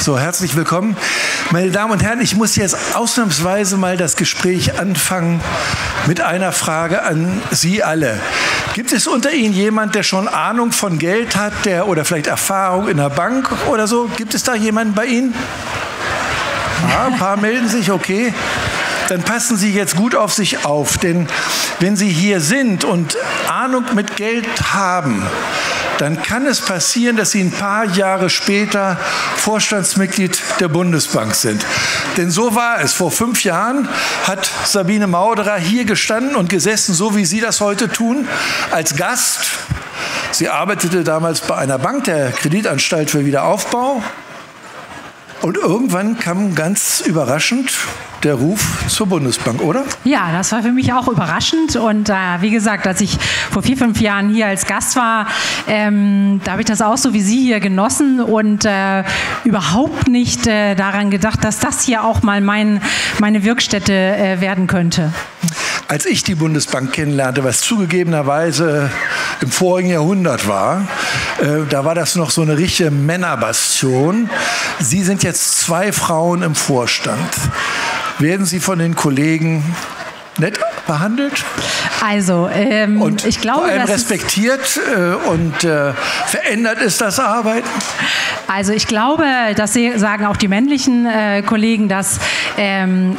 So, herzlich willkommen. Meine Damen und Herren, ich muss jetzt ausnahmsweise mal das Gespräch anfangen mit einer Frage an Sie alle. Gibt es unter Ihnen jemand, der schon Ahnung von Geld hat, oder vielleicht Erfahrung in der Bank oder so? Gibt es da jemanden bei Ihnen? Ja, ein paar melden sich, okay. Dann passen Sie jetzt gut auf sich auf, denn wenn Sie hier sind und Ahnung mit Geld haben, dann kann es passieren, dass Sie ein paar Jahre später Vorstandsmitglied der Bundesbank sind. Denn so war es. Vor 5 Jahren hat Sabine Mauderer hier gestanden und gesessen, so wie Sie das heute tun, als Gast. Sie arbeitete damals bei einer Bank, der Kreditanstalt für Wiederaufbau. Und irgendwann kam ganz überraschend der Ruf zur Bundesbank, oder? Ja, das war für mich auch überraschend. Und wie gesagt, als ich vor 4, 5 Jahren hier als Gast war, da habe ich das auch so wie Sie hier genossen und überhaupt nicht daran gedacht, dass das hier auch mal meine Wirkstätte werden könnte. Als ich die Bundesbank kennenlernte, was zugegebenerweise im vorigen Jahrhundert war, da war das noch so eine richtige Männerbastion. Sie sind jetzt 2 Frauen im Vorstand. Werden Sie von den Kollegen nett behandelt? Also, und ich glaube, vor allem respektiert und verändert ist das Arbeiten? Also ich glaube, das sagen auch die männlichen Kollegen, dass ein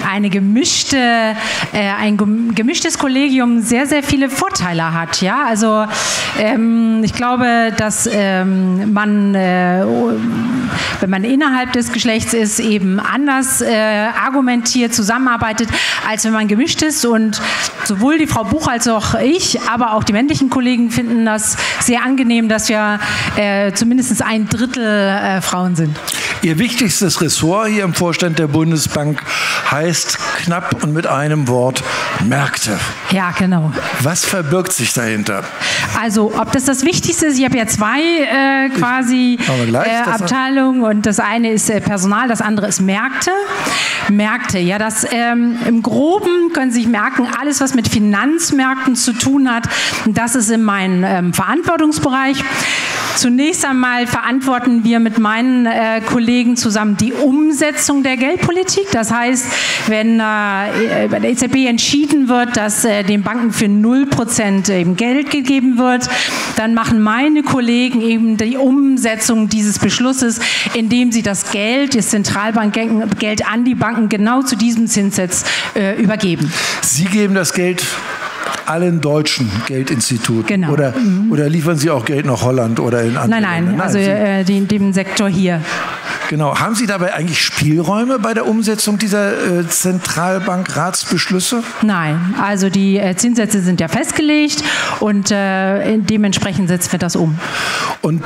gemischtes Kollegium sehr, sehr viele Vorteile hat. Ja? Also ich glaube, dass man, wenn man innerhalb des Geschlechts ist, eben anders argumentiert, zusammenarbeitet, als wenn man gemischt ist. Und sowohl die Frau Buch als auch ich, aber auch die männlichen Kollegen finden das sehr angenehm, dass wir zumindest 1/3 Frauen sind. Ihr wichtigstes Ressort hier im Vorstand der Bundesbank heißt knapp und mit einem Wort Märkte. Ja, genau. Was verbirgt sich dahinter? Also, ob das Wichtigste ist, ich habe ja 2 Abteilungen und das eine ist Personal, das andere ist Märkte. Märkte, ja, das im Groben können Sie sich merken, alles, was mit Finanzmärkten zu tun hat, das ist in meinem Verantwortungsbereich. Zunächst einmal verantworten wir mit meinen Kollegen zusammen die Umsetzung der Geldpolitik. Das heißt, wenn bei der EZB entschieden wird, dass den Banken für 0% eben Geld gegeben wird, dann machen meine Kollegen eben die Umsetzung dieses Beschlusses, indem sie das Zentralbankgeld an die Banken genau zu diesem Zinssatz übergeben. Sie geben das Geld allen deutschen Geldinstituten? Genau. Oder liefern Sie auch Geld nach Holland oder in andere Länder? Nein, also dem Sektor hier. Genau. Haben Sie dabei eigentlich Spielräume bei der Umsetzung dieser Zentralbankratsbeschlüsse? Nein, also die Zinssätze sind ja festgelegt und dementsprechend setzen wir das um. Und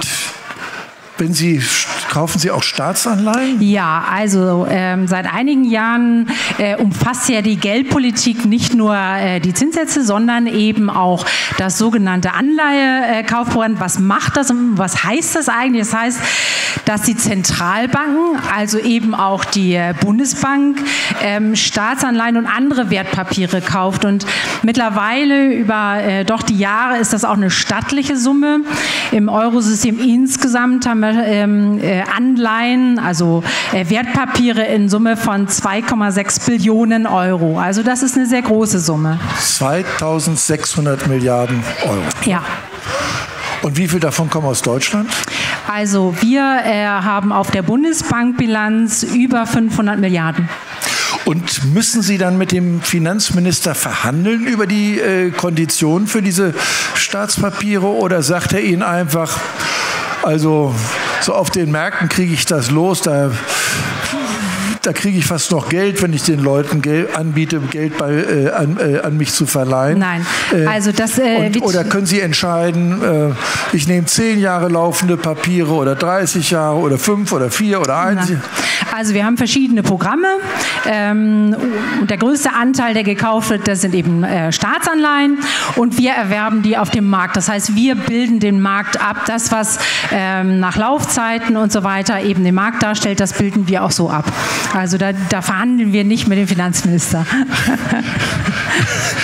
kaufen Sie auch Staatsanleihen? Ja, also seit einigen Jahren umfasst ja die Geldpolitik nicht nur die Zinssätze, sondern eben auch das sogenannte Anleihekaufprogramm. Was macht das und was heißt das eigentlich? Das heißt, dass die Zentralbanken, also eben auch die Bundesbank, Staatsanleihen und andere Wertpapiere kauft. Und mittlerweile über doch die Jahre ist das auch eine stattliche Summe. Im Eurosystem insgesamt haben wir Anleihen, also Wertpapiere in Summe von 2,6 Billionen Euro. Also das ist eine sehr große Summe. 2.600 Milliarden Euro. Ja. Und wie viel davon kommen aus Deutschland? Also wir haben auf der Bundesbankbilanz über 500 Milliarden. Und müssen Sie dann mit dem Finanzminister verhandeln über die Konditionen für diese Staatspapiere oder sagt er Ihnen einfach, also so auf den Märkten kriege ich das los, da kriege ich fast noch Geld, wenn ich den Leuten anbiete, Geld an mich zu verleihen. Nein, also das... oder können Sie entscheiden, ich nehme 10 Jahre laufende Papiere oder 30 Jahre oder 5 oder 4 oder 1? Also wir haben verschiedene Programme und der größte Anteil, der gekauft wird, das sind eben Staatsanleihen und wir erwerben die auf dem Markt. Das heißt, wir bilden den Markt ab. Das, was nach Laufzeiten und so weiter eben den Markt darstellt, das bilden wir auch so ab. Also da verhandeln wir nicht mit dem Finanzminister.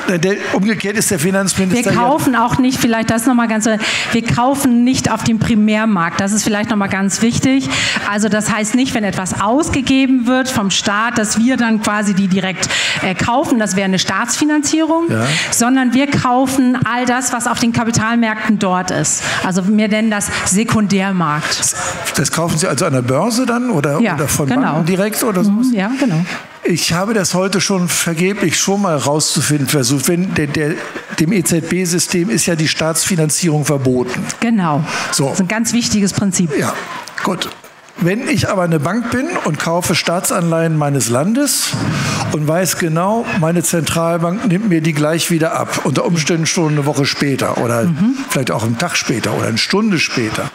Umgekehrt ist der Finanzminister... Wir kaufen auch nicht, vielleicht das nochmal ganz... Wir kaufen nicht auf dem Primärmarkt. Das ist vielleicht nochmal ganz wichtig. Also das heißt nicht, wenn etwas ausgegeben wird vom Staat, dass wir dann quasi die direkt kaufen. Das wäre eine Staatsfinanzierung. Ja. Sondern wir kaufen all das, was auf den Kapitalmärkten dort ist. Also wir nennen das Sekundärmarkt. Das kaufen Sie also an der Börse dann oder von Banken direkt oder so? Ja, genau. Ich habe das heute schon vergeblich mal rauszufinden versucht. Dem EZB-System ist ja die Staatsfinanzierung verboten. Genau. So. Das ist ein ganz wichtiges Prinzip. Ja, gut. Wenn ich aber eine Bank bin und kaufe Staatsanleihen meines Landes und weiß genau, meine Zentralbank nimmt mir die gleich wieder ab, unter Umständen schon eine Woche später oder vielleicht auch einen Tag später oder eine Stunde später.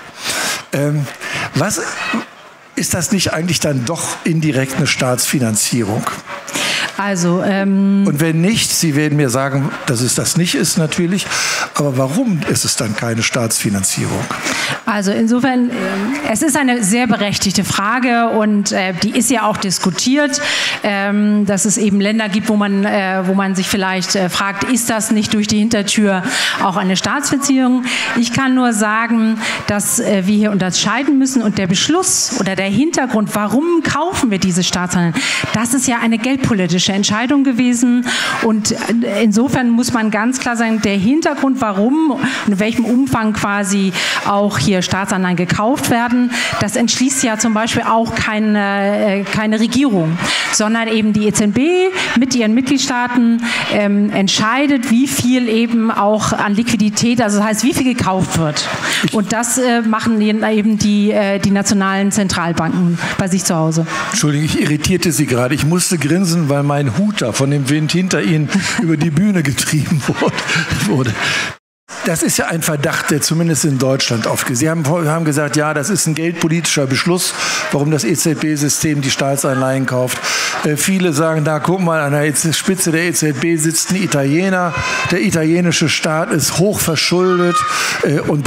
Was ist das nicht eigentlich dann doch indirekt eine Staatsfinanzierung? Also, und wenn nicht, Sie werden mir sagen, dass es das nicht ist natürlich, aber warum ist es dann keine Staatsfinanzierung? Also insofern, es ist eine sehr berechtigte Frage und die ist ja auch diskutiert, dass es eben Länder gibt, wo man sich vielleicht fragt, ist das nicht durch die Hintertür auch eine Staatsfinanzierung? Ich kann nur sagen, dass wir hier unterscheiden müssen und der Beschluss oder der Hintergrund, warum kaufen wir diese Staatsanleihen, das ist ja eine geldpolitische Entscheidung gewesen und insofern muss man ganz klar sagen, der Hintergrund, warum und in welchem Umfang quasi auch hier Staatsanleihen gekauft werden, das entschließt ja zum Beispiel auch keine Regierung, sondern eben die EZB mit ihren Mitgliedstaaten entscheidet, wie viel eben auch an Liquidität, also das heißt, wie viel gekauft wird. Und das machen eben die nationalen Zentralbanken bei sich zu Hause. Entschuldigung, ich irritierte Sie gerade. Ich musste grinsen, weil mein Hut da von dem Wind hinter Ihnen über die Bühne getrieben wurde. Das ist ja ein Verdacht, der zumindest in Deutschland aufgeht. Sie haben gesagt, ja, das ist ein geldpolitischer Beschluss, warum das EZB-System die Staatsanleihen kauft. Viele sagen, da guck mal, an der Spitze der EZB sitzt ein Italiener. Der italienische Staat ist hoch verschuldet und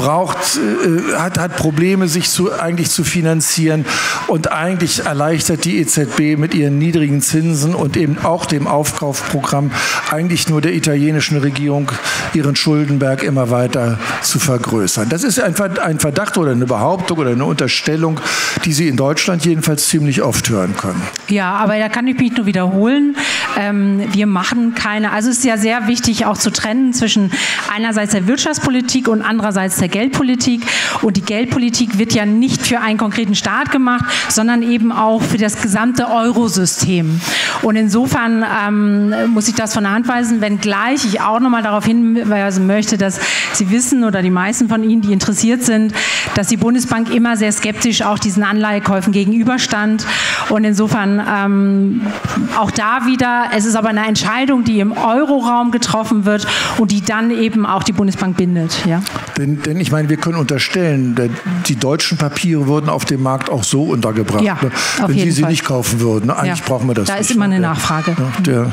hat Probleme, sich eigentlich zu finanzieren. Und eigentlich erleichtert die EZB mit ihren niedrigen Zinsen und eben auch dem Aufkaufprogramm eigentlich nur der italienischen Regierung ihren Schuldenberg immer weiter zu vergrößern. Das ist ein Verdacht oder eine Behauptung oder eine Unterstellung, die Sie in Deutschland jedenfalls ziemlich oft hören können. Ja, aber da kann ich mich nur wiederholen. Wir machen also es ist ja sehr wichtig auch zu trennen zwischen einerseits der Wirtschaftspolitik und andererseits der Geldpolitik. Und die Geldpolitik wird ja nicht für einen konkreten Staat gemacht, sondern eben auch für das gesamte Eurosystem. Und insofern muss ich das von der Hand weisen, wenngleich ich auch nochmal darauf hinweisen möchte, dass Sie wissen oder die meisten von Ihnen, die interessiert sind, dass die Bundesbank immer sehr skeptisch auch diesen Anleihekäufen gegenüberstand. Und insofern auch da wieder, es ist aber eine Entscheidung, die im Euroraum getroffen wird und die dann eben auch die Bundesbank bindet. Ja? Denn ich meine, wir können unterstellen, die deutschen Papiere wurden auf dem Markt auch so untergebracht, ja, wenn Sie sie nicht kaufen würden. Eigentlich brauchen wir das nicht. Da ist immer eine Nachfrage. Ja,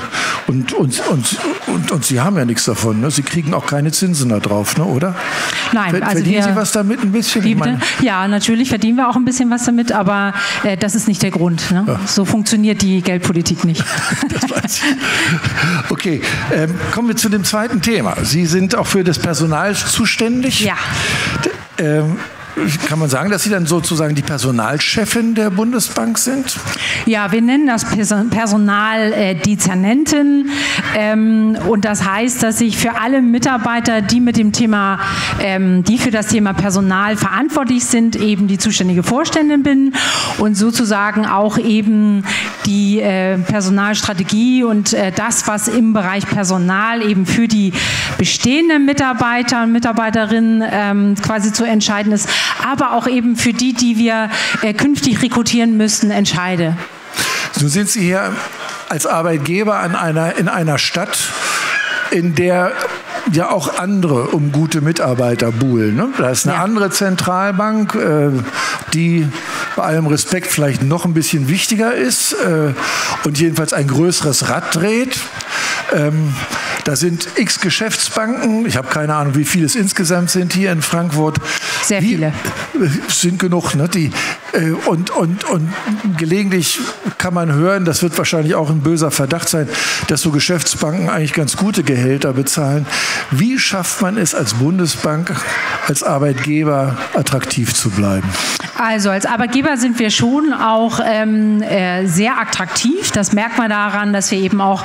und Sie haben ja nichts davon. Ne? Sie kriegen auch keine Zinsen da drauf, ne? Oder? Nein. Verdienen Sie was damit ein bisschen? Ja, natürlich verdienen wir auch ein bisschen was damit, aber das ist nicht der Grund. Ne? Ja. So funktioniert die Geldpolitik nicht. Das weiß ich. Okay, kommen wir zu dem zweiten Thema. Sie sind auch für das Personal zuständig. Ja. Kann man sagen, dass Sie dann sozusagen die Personalchefin der Bundesbank sind? Ja, wir nennen das Personaldezernentin. Und das heißt, dass ich für alle Mitarbeiter, die für das Thema Personal verantwortlich sind, eben die zuständige Vorständin bin und sozusagen auch eben die Personalstrategie und das, was im Bereich Personal eben für die bestehenden Mitarbeiter und Mitarbeiterinnen quasi zu entscheiden ist, aber auch eben für die wir künftig rekrutieren müssen, entscheide. So sind Sie hier als Arbeitgeber in einer Stadt, in der ja auch andere um gute Mitarbeiter buhlen. Ne? Da ist eine andere Zentralbank, die bei allem Respekt vielleicht noch ein bisschen wichtiger ist und jedenfalls ein größeres Rad dreht. Da sind x Geschäftsbanken, ich habe keine Ahnung, wie viele es insgesamt sind hier in Frankfurt. Sehr viele. Sind genug. Ne? Und gelegentlich kann man hören, das wird wahrscheinlich auch ein böser Verdacht sein, dass so Geschäftsbanken eigentlich ganz gute Gehälter bezahlen. Wie schafft man es als Bundesbank, als Arbeitgeber attraktiv zu bleiben? Also als Arbeitgeber sind wir schon auch sehr attraktiv. Das merkt man daran, dass wir eben auch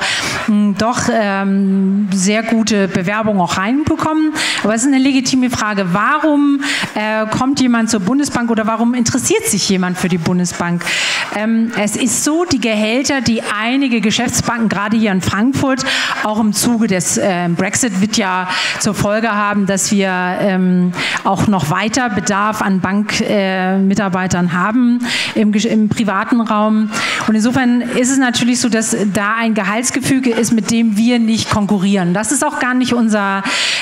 sehr gute Bewerbungen auch reinbekommen. Aber es ist eine legitime Frage. Warum kommt jemand zur Bundesbank oder warum interessiert sich jemand für die Bundesbank? Es ist so, die Gehälter, die einige Geschäftsbanken, gerade hier in Frankfurt, auch im Zuge des Brexit wird ja zur Folge haben, dass wir auch noch weiter Bedarf an Bankmitarbeitern haben im privaten Raum. Und insofern ist es natürlich so, dass da ein Gehaltsgefüge ist, mit dem wir nicht konkurrieren. Das ist auch gar nicht unser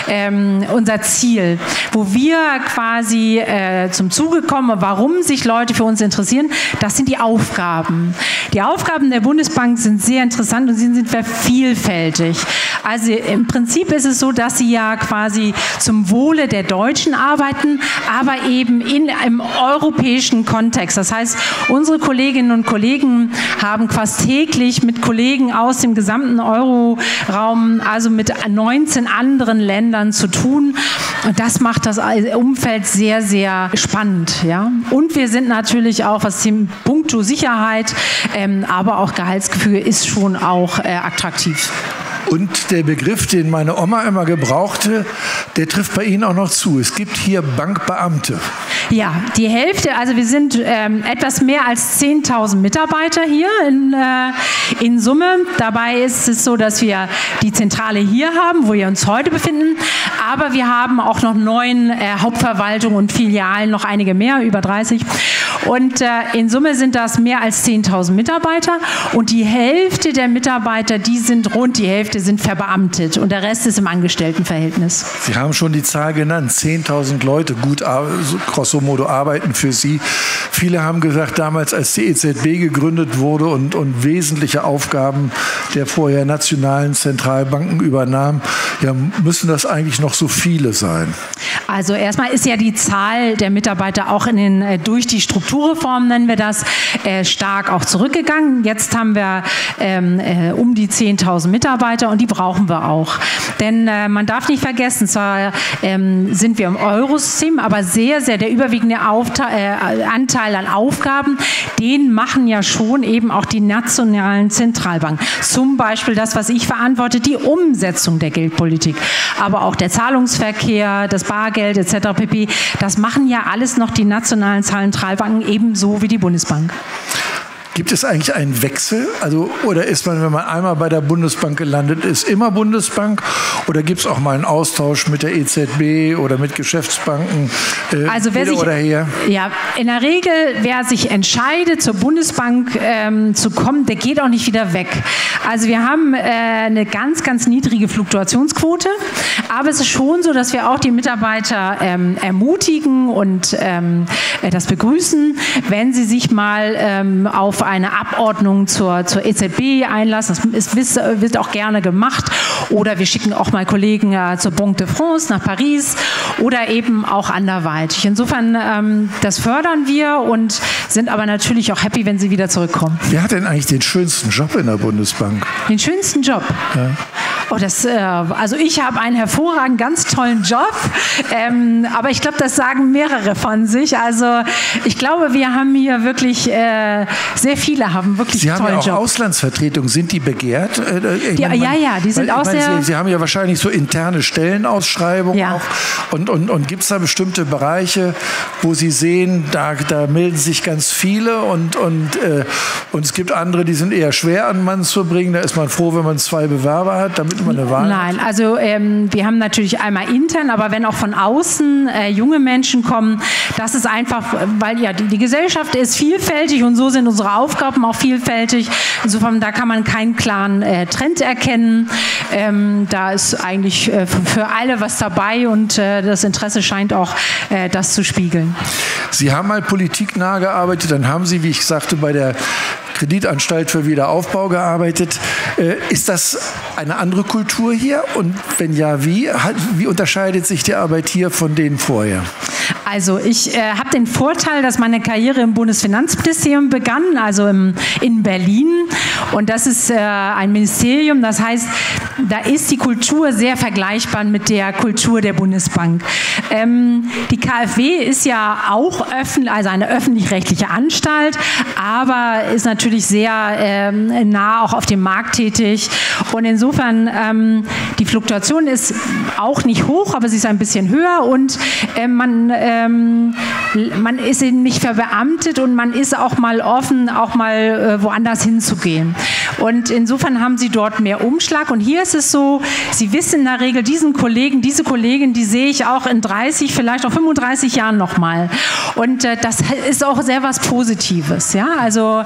Ziel. Wo wir quasi zum Zuge kommen, warum sich Leute für uns interessieren, das sind die Aufgaben. Die Aufgaben der Bundesbank sind sehr interessant und sie sind vielfältig. Also im Prinzip ist es so, dass sie ja quasi zum Wohle der Deutschen arbeiten, aber eben im europäischen Kontext. Das heißt, unsere Kolleginnen und Kollegen haben fast täglich mit Kollegen aus dem gesamten Euroraum, also mit 19 anderen Ländern zu tun. Und das macht das Umfeld sehr, sehr spannend. Ja? Und wir sind natürlich auch, was den Punkto Sicherheit, aber auch Gehaltsgefüge ist schon auch attraktiv. Und der Begriff, den meine Oma immer gebrauchte, der trifft bei Ihnen auch noch zu. Es gibt hier Bankbeamte. Ja, die Hälfte, also wir sind etwas mehr als 10.000 Mitarbeiter hier in Summe. Dabei ist es so, dass wir die Zentrale hier haben, wo wir uns heute befinden. Aber wir haben auch noch 9 Hauptverwaltungen und Filialen, noch einige mehr, über 30. Und in Summe sind das mehr als 10.000 Mitarbeiter. Und die Hälfte der Mitarbeiter, rund die Hälfte sind verbeamtet. Und der Rest ist im Angestelltenverhältnis. Sie haben schon die Zahl genannt, 10.000 Leute gut grosso modo arbeiten für Sie. Viele haben gesagt, damals als die EZB gegründet wurde und wesentliche Aufgaben der vorher nationalen Zentralbanken übernahm, ja, müssen das eigentlich noch so viele sein? Also erstmal ist ja die Zahl der Mitarbeiter auch durch die Strukturreform, nennen wir das, stark auch zurückgegangen. Jetzt haben wir um die 10.000 Mitarbeiter und die brauchen wir auch. Denn man darf nicht vergessen, zwar sind wir im Eurosystem, aber sehr, sehr der überwiegende Anteil an Aufgaben, den machen ja schon eben auch die nationalen Zentralbanken. Zum Beispiel das, was ich verantworte, die Umsetzung der Geldpolitik, aber auch der Zahlungsverkehr, das Bargeld etc. pp. Das machen ja alles noch die nationalen Zentralbanken ebenso wie die Bundesbank. Gibt es eigentlich einen Wechsel? Also, oder ist man, wenn man einmal bei der Bundesbank gelandet ist, immer Bundesbank? Oder gibt es auch mal einen Austausch mit der EZB oder mit Geschäftsbanken? Also ja, in der Regel, wer sich entscheidet, zur Bundesbank zu kommen, der geht auch nicht wieder weg. Also wir haben eine ganz, ganz niedrige Fluktuationsquote. Aber es ist schon so, dass wir auch die Mitarbeiter ermutigen und das begrüßen, wenn sie sich mal auf eine Abordnung zur EZB einlassen. Das wird auch gerne gemacht. Oder wir schicken auch mal Kollegen zur Banque de France nach Paris oder eben auch anderweitig. Insofern, das fördern wir und sind aber natürlich auch happy, wenn sie wieder zurückkommen. Wer hat denn eigentlich den schönsten Job in der Bundesbank? Den schönsten Job? Ja. Oh, also ich habe einen hervorragenden, ganz tollen Job, aber ich glaube, das sagen mehrere von sich. Also ich glaube, wir haben hier wirklich, sehr viele haben wirklich Sie tollen Job. Sie haben ja auch Auslandsvertretungen, sind die begehrt? Die sind auch sehr... Sie haben ja wahrscheinlich so interne Stellenausschreibungen auch. Und gibt es da bestimmte Bereiche, wo Sie sehen, da melden sich ganz viele und es gibt andere, die sind eher schwer an den Mann zu bringen. Da ist man froh, wenn man 2 Bewerber hat, damit man eine Wahl hat. Nein, also wir haben natürlich einmal intern, aber wenn auch von außen junge Menschen kommen, das ist einfach, weil ja die Gesellschaft ist vielfältig und so sind unsere Aufgaben auch vielfältig. Insofern, da kann man keinen klaren Trend erkennen. Da ist eigentlich für alle was dabei und das Interesse scheint auch das zu spiegeln. Sie haben mal politiknah gearbeitet, dann haben Sie, wie ich sagte, bei der Kreditanstalt für Wiederaufbau gearbeitet. Ist das eine andere Kultur hier? Und wenn ja, wie unterscheidet sich die Arbeit hier von denen vorher? Also ich habe den Vorteil, dass meine Karriere im Bundesfinanzministerium begann, also in Berlin. Und das ist ein Ministerium, das heißt, da ist die Kultur sehr vergleichbar mit der Kultur der Bundesbank. Die KfW ist ja auch also eine öffentlich-rechtliche Anstalt, aber ist natürlich sehr nah auch auf dem Markt tätig. Und insofern, die Fluktuation ist auch nicht hoch, aber sie ist ein bisschen höher und man ist eben nicht verbeamtet und man ist auch mal offen, auch mal woanders hinzugehen. Und insofern haben sie dort mehr Umschlag. Und hier ist es so, Sie wissen in der Regel, diese Kollegin, die sehe ich auch in 30, vielleicht auch 35 Jahren nochmal. Und das ist auch sehr was Positives. Ja? Also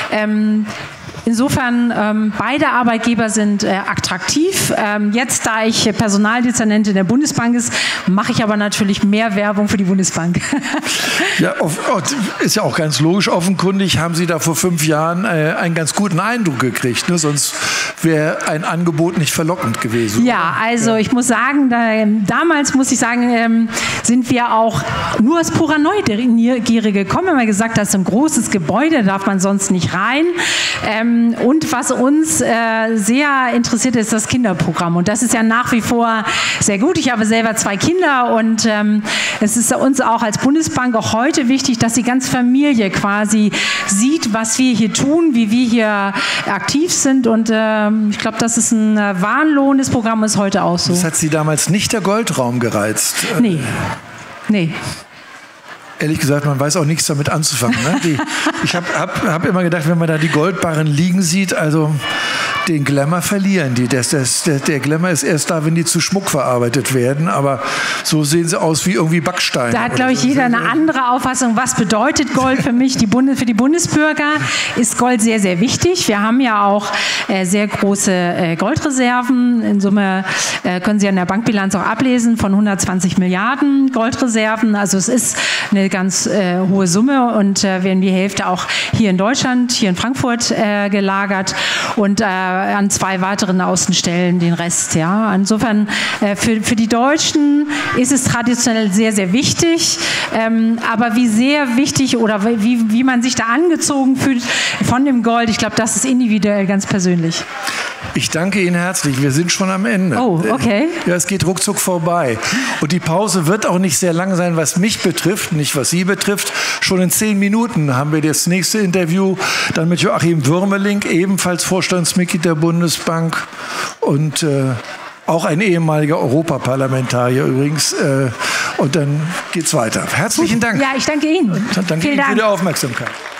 insofern, beide Arbeitgeber sind attraktiv. Jetzt, da ich Personaldezernentin der Bundesbank ist, mache ich aber natürlich mehr Werbung für die Bundesbank. Ja, ist ja auch ganz logisch. Offenkundig haben Sie da vor 5 Jahren einen ganz guten Eindruck gekriegt. Ne? Sonst wäre ein Angebot nicht verlockend gewesen. Ja, also ich muss sagen, damals muss ich sagen, sind wir auch nur aus purer Neugierde gekommen. Wir haben gesagt, das ist ein großes Gebäude, da darf man sonst nicht rein. Und was uns sehr interessiert, ist das Kinderprogramm. Und das ist ja nach wie vor sehr gut. Ich habe selber 2 Kinder und es ist uns auch als Bundesbank auch heute wichtig, dass die ganze Familie quasi sieht, was wir hier tun, wie wir hier aktiv sind. Und ich glaube, das ist ein wahnlohnendes Programm, ist heute auch so. Das hat Sie damals nicht der Goldraum gereizt? Nee. Ehrlich gesagt, man weiß auch nichts damit anzufangen. Ne? Ich hab immer gedacht, wenn man da die Goldbarren liegen sieht, also den Glamour verlieren die. Der Glamour ist erst da, wenn die zu Schmuck verarbeitet werden, aber so sehen sie aus wie irgendwie Backsteine. Da hat, glaube ich, jeder eine andere Auffassung. Was bedeutet Gold für mich? Für die Bundesbürger ist Gold sehr, sehr wichtig. Wir haben ja auch sehr große Goldreserven. In Summe können Sie an der Bankbilanz auch ablesen von 120 Milliarden Goldreserven. Also es ist eine ganz hohe Summe und werden die Hälfte auch hier in Deutschland, hier in Frankfurt gelagert und an 2 weiteren Außenstellen den Rest. Ja. Insofern für die Deutschen ist es traditionell sehr, sehr wichtig, aber wie sehr wichtig oder wie man sich da angezogen fühlt von dem Gold, ich glaube, das ist individuell ganz persönlich. Ich danke Ihnen herzlich. Wir sind schon am Ende. Oh, okay. Ja, es geht ruckzuck vorbei. Und die Pause wird auch nicht sehr lang sein, was mich betrifft, nicht was Sie betrifft. Schon in 10 Minuten haben wir das nächste Interview dann mit Joachim Würmeling, ebenfalls Vorstandsmitglied der Bundesbank und auch ein ehemaliger Europaparlamentarier übrigens. Und dann geht's weiter. Herzlichen Dank. Ja, ich danke Ihnen. Und danke Ihnen für die Aufmerksamkeit.